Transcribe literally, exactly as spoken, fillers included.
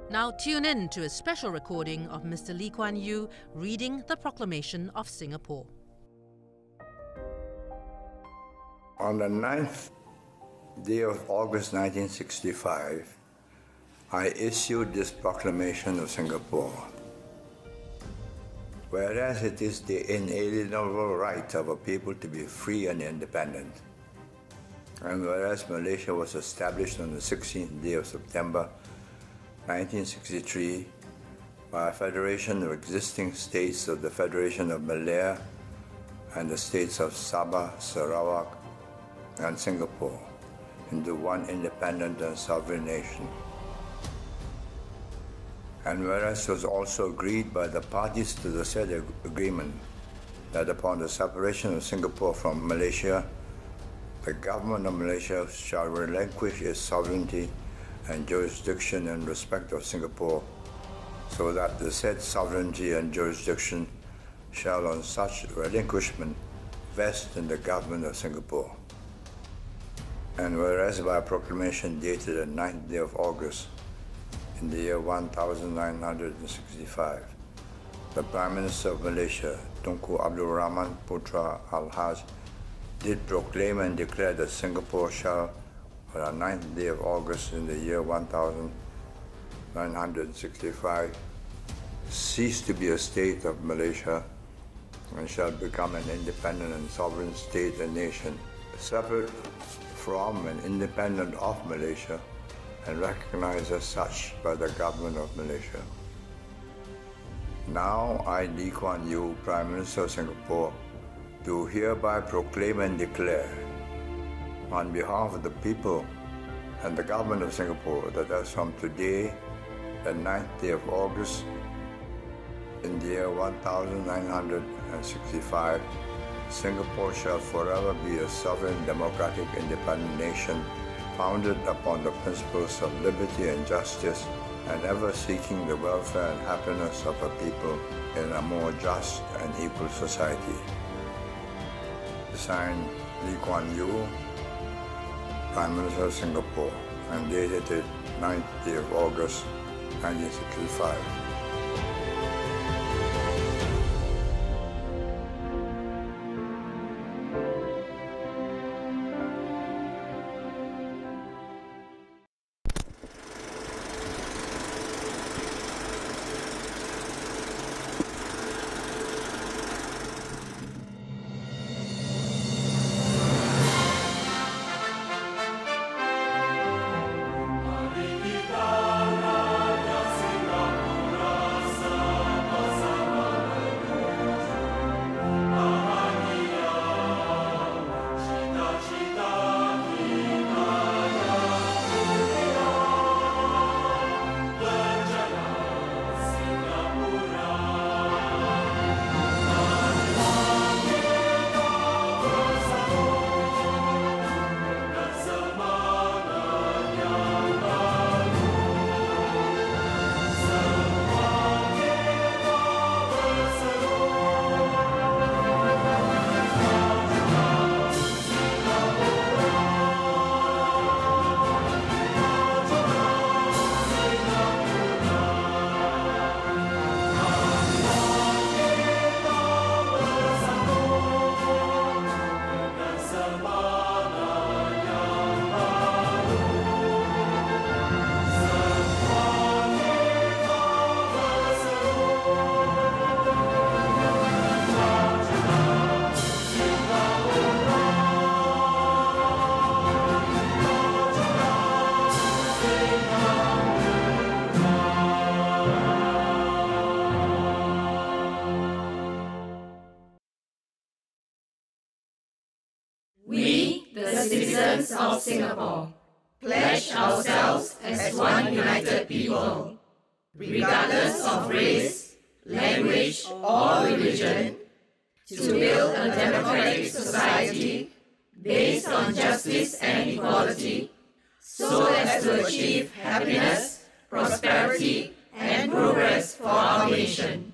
Now tune in to a special recording of Mister Lee Kuan Yew reading the Proclamation of Singapore. On the ninth day of August nineteen sixty-five, I issued this Proclamation of Singapore. Whereas it is the inalienable right of a people to be free and independent, and whereas Malaysia was established on the sixteenth day of September nineteen sixty-three by a federation of existing states of the Federation of Malaya and the states of Sabah, Sarawak, and Singapore into one independent and sovereign nation. And whereas it was also agreed by the parties to the said agreement that upon the separation of Singapore from Malaysia, the government of Malaysia shall relinquish its sovereignty and jurisdiction in respect of Singapore, so that the said sovereignty and jurisdiction shall on such relinquishment vest in the government of Singapore. And whereas by a proclamation dated the ninth day of August in the year one thousand nine hundred sixty-five, the Prime Minister of Malaysia, Tunku Abdul Rahman Putra Al-Haj, did proclaim and declare that Singapore shall, on the ninth day of August in the year one thousand nine hundred sixty-five, cease to be a state of Malaysia and shall become an independent and sovereign state and nation, separate from and independent of Malaysia and recognized as such by the government of Malaysia. Now I, Lee Kuan Yew, Prime Minister of Singapore, do hereby proclaim and declare on behalf of the people and the government of Singapore that as from today, the ninth day of August, in the year one thousand nine hundred sixty-five, Singapore shall forever be a sovereign, democratic, independent nation founded upon the principles of liberty and justice and ever seeking the welfare and happiness of a people in a more just and equal society. Signed, Lee Kuan Yew, Prime Minister of Singapore, and dated the ninth day of August nineteen sixty-five. We, the citizens of Singapore, pledge ourselves as one united people, regardless of race, language, or religion, to build a democratic society based on justice and equality, so as to achieve happiness, prosperity, and progress for our nation.